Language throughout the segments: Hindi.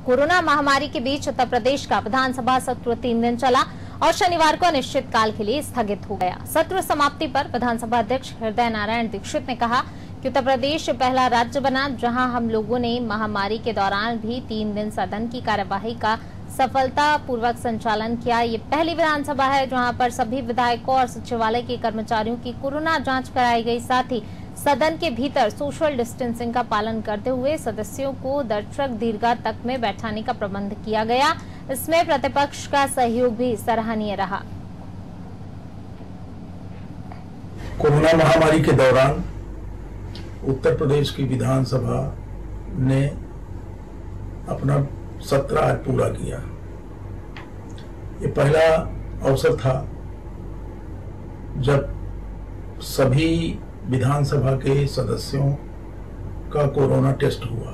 कोरोना महामारी के बीच उत्तर प्रदेश का विधानसभा सत्र 3 दिन चला और शनिवार को अनिश्चितकाल के लिए स्थगित हो गया। सत्र समाप्ति पर विधानसभा अध्यक्ष हृदय नारायण दीक्षित ने कहा कि उत्तर प्रदेश पहला राज्य बना जहां हम लोगों ने महामारी के दौरान भी 3 दिन सदन की कार्यवाही का सफलतापूर्वक संचालन किया। ये पहली विधानसभा है जहां पर सभी विधायकों और सचिवालय के कर्मचारियों की कोरोना जांच कराई गई। साथ ही सदन के भीतर सोशल डिस्टेंसिंग का पालन करते हुए सदस्यों को दर्शक दीर्घा तक में बैठाने का प्रबंध किया गया। इसमें प्रतिपक्ष का सहयोग भी सराहनीय रहा। कोरोना महामारी के दौरान उत्तर प्रदेश की विधानसभा ने अपना सत्र आज पूरा किया। ये पहला अवसर था जब सभी विधानसभा के सदस्यों का कोरोना टेस्ट हुआ।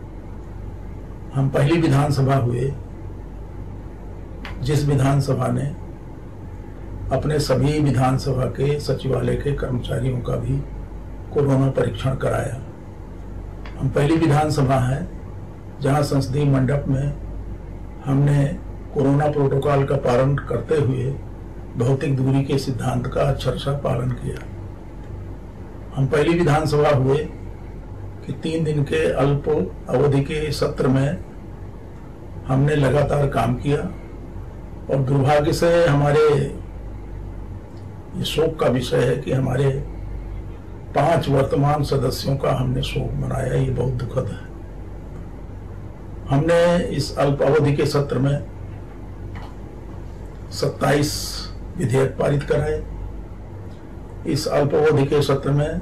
हम पहली विधानसभा हुए जिस विधानसभा ने अपने सभी विधानसभा के सचिवालय के कर्मचारियों का भी कोरोना परीक्षण कराया। हम पहली विधानसभा है जहां संसदीय मंडप में हमने कोरोना प्रोटोकॉल का पालन करते हुए भौतिक दूरी के सिद्धांत का अक्षरशः पालन किया। हम पहली विधानसभा हुए कि 3 दिन के अल्प अवधि के सत्र में हमने लगातार काम किया और दुर्भाग्य से हमारे ये शोक का विषय है कि हमारे 5 वर्तमान सदस्यों का हमने शोक मनाया। ये बहुत दुखद है। हमने इस अल्प अवधि के सत्र में 27 विधेयक पारित कराए। इस अल्प अवधि के सत्र में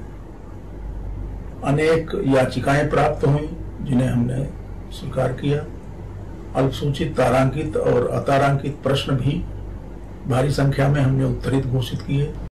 अनेक याचिकाएं प्राप्त हुई जिन्हें हमने स्वीकार किया। अल्पसूचित, तारांकित और अतारांकित प्रश्न भी भारी संख्या में हमने उत्तरित घोषित किए।